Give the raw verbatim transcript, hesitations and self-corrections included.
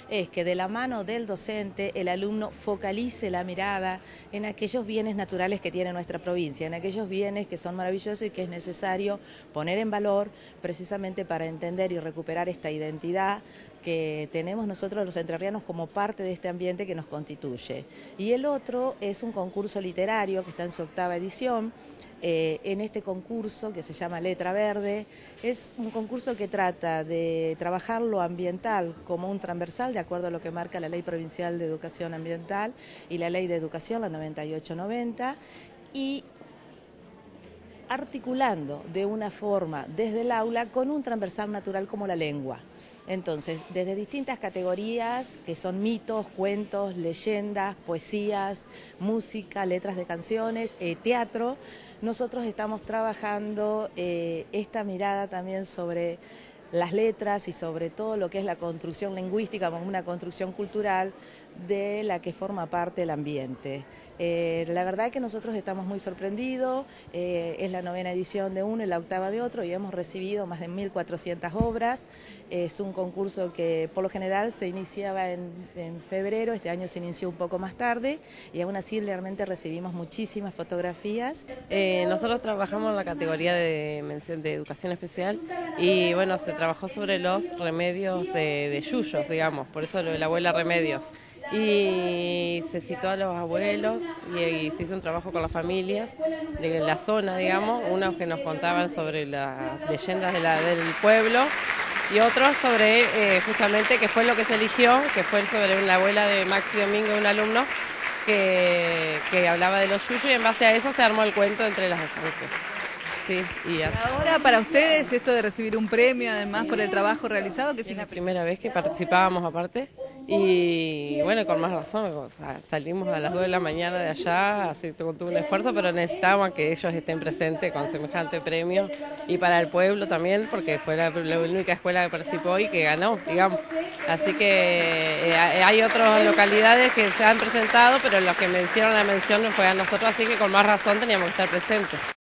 es que de la mano del docente el alumno focalice la mirada en aquellos bienes naturales que tiene nuestra provincia, en aquellos bienes que son maravillosos y que es necesario poner en valor precisamente para entender y recuperar esta identidad que tenemos nosotros los entrerrianos como parte de este ambiente que nos constituye. Y el otro es un concurso literario que está en su octava edición. Eh, en este concurso que se llama Letra Verde, es un concurso que trata de trabajar lo ambiental como un transversal de acuerdo a lo que marca la Ley Provincial de Educación Ambiental y la Ley de Educación, la noventa y ocho noventa, y articulando de una forma desde el aula con un transversal natural como la lengua. Entonces, desde distintas categorías que son mitos, cuentos, leyendas, poesías, música, letras de canciones, eh, teatro, nosotros estamos trabajando eh, esta mirada también sobre las letras y sobre todo lo que es la construcción lingüística como una construcción cultural de la que forma parte el ambiente. Eh, la verdad que nosotros estamos muy sorprendidos, eh, es la novena edición de uno y la octava de otro y hemos recibido más de mil cuatrocientas obras. Es un concurso que por lo general se iniciaba en, en febrero, este año se inició un poco más tarde y aún así realmente recibimos muchísimas fotografías. Eh, nosotros trabajamos en la categoría de mención de educación especial y bueno, se trabajó sobre los remedios de, de yuyos, digamos, por eso lo de la abuela Remedios. Y se citó a los abuelos y, y se hizo un trabajo con las familias de la zona, digamos, unos que nos contaban sobre las leyendas de la, del pueblo y otros sobre eh, justamente que fue lo que se eligió, que fue sobre la abuela de Maxi Domingo, un alumno que, que hablaba de los yuyos y en base a eso se armó el cuento entre las docentes. Sí, y ahora para ustedes esto de recibir un premio además por el trabajo realizado, ¿qué es la significa? primera vez que participábamos aparte y bueno, con más razón, o sea, salimos a las dos de la mañana de allá, así tuvo un esfuerzo, pero necesitábamos que ellos estén presentes con semejante premio y para el pueblo también, porque fue la, la única escuela que participó y que ganó, digamos. Así que eh, hay otras localidades que se han presentado, pero los que me hicieron la mención fue a nosotros, así que con más razón teníamos que estar presentes.